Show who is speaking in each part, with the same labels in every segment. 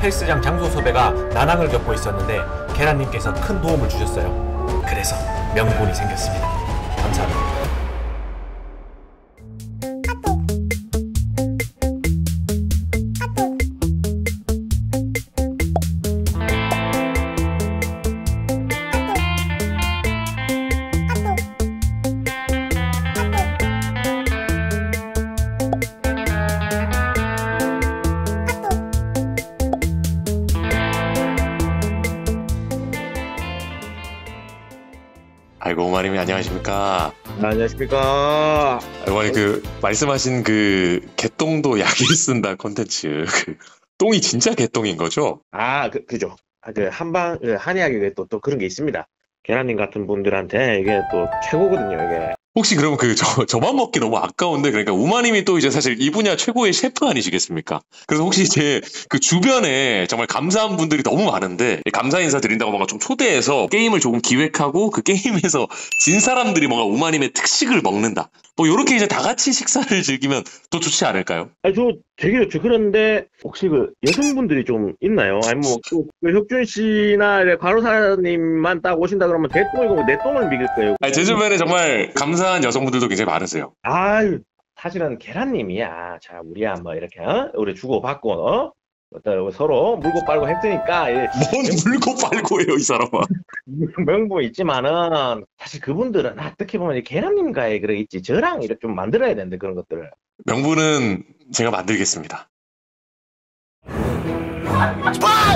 Speaker 1: 헬스장 장소 섭외가 난항을 겪고 있었는데 계란님께서 큰 도움을 주셨어요. 그래서 명분이 생겼습니다. 감사합니다.
Speaker 2: 아이고, 오마님이 안녕하십니까?
Speaker 3: 안녕하십니까?
Speaker 2: 어머니 말씀하신 개똥도 약을 쓴다 콘텐츠 똥이 진짜 개똥인 거죠?
Speaker 3: 그죠. 한의학에 또 그런 게 있습니다. 계란님 같은 분들한테 이게 또 최고거든요, 이게.
Speaker 2: 혹시 그러면 저만 먹기 너무 아까운데, 그러니까 우마님이 또 이제 사실 이 분야 최고의 셰프 아니시겠습니까? 그래서 혹시 제 주변에 정말 감사한 분들이 너무 많은데, 감사 인사 드린다고 뭔가 좀 초대해서 게임을 조금 기획하고 그 게임에서 진 사람들이 뭔가 우마님의 특식을 먹는다. 뭐 요렇게 이제 다 같이 식사를 즐기면 더 좋지 않을까요?
Speaker 3: 저 되게 좋죠. 그런데 혹시 여성분들이 좀 있나요? 아니 혁준 씨나 과로사님만 딱 오신다 그러면 내 똥이고 내 똥을 먹일 거예요.
Speaker 2: 제 주변에 정말 감사한 여성분들도 굉장히 많으세요.
Speaker 3: 사실은 계란님이야. 자, 우리야 뭐 이렇게 우리 주고받고 서로 물고 빨고 했으니까.
Speaker 2: 뭔 물고 빨고예요, 이 사람아.
Speaker 3: 명분 있지만은 사실 그분들은 어떻게 보면 계란님과의 그런 있지 저랑 이렇게 좀 만들어야 되는데 그런 것들을.
Speaker 2: 명분은 제가 만들겠습니다.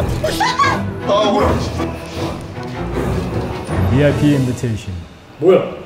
Speaker 4: 뭐야? VIP 인비테이션. 뭐야?